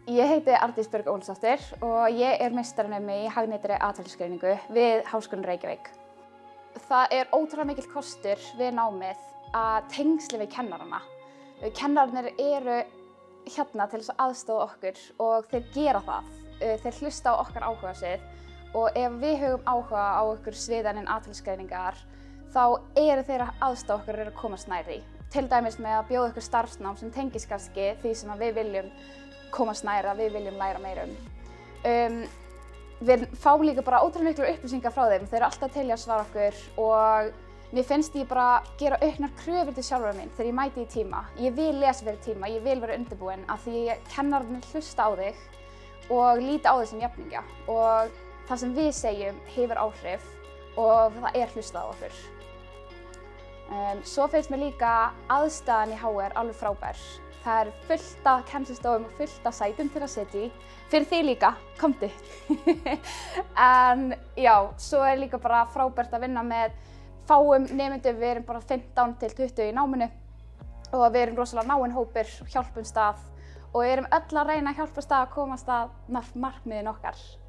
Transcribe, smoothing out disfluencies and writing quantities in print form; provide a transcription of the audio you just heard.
Ég heiti Arndís Björg Ólafsdóttir og ég meistaranemi í hagnýtri atferlisgreiningu við Háskólann Reykjavík. Það ótrúlega mikill kostur við námið að tengsli við kennarana. Kennararnir eru hérna til þess að aðstoða okkur og þeir gera það. Þeir hlusta á okkar áhugasvið og ef við höfum áhuga á okkur sviðan en atferlisgreiningar þá eru þeir að aðstoða okkur að komast nær því. Til dæmis með að bjóða okkur starfsnám sem tengist kannski því sem við viljum komast nær, við viljum læra meira Við fáum líka bara ótrúlega miklar upplýsingar frá þeim. Þeir eru alltaf til að svara okkur og mér finnst ég bara gera auknar kröfur til sjálfrar mín þegar ég mæti í tíma. Ég vil lesa fyrir tíma, ég vil vera undirbúin af því kennararnir hlusta á þig og líta á þig sem jafningja og það sem við segjum hefur áhrif og það hlustað á okkur. Svo finnst mér líka aðstæðan í HR alveg frábær. Það fullt af kennslustofum og fullt af sætum til að sitja í. Fyrir því líka, komdu! En já, svo líka bara frábært að vinna með fáum nemendum. Við erum bara 15 til 20 í náminu og við erum rosalega náinn hópur og hjálpumst að og erum öll að reyna að hjálpast að komast að markmiðin okkar.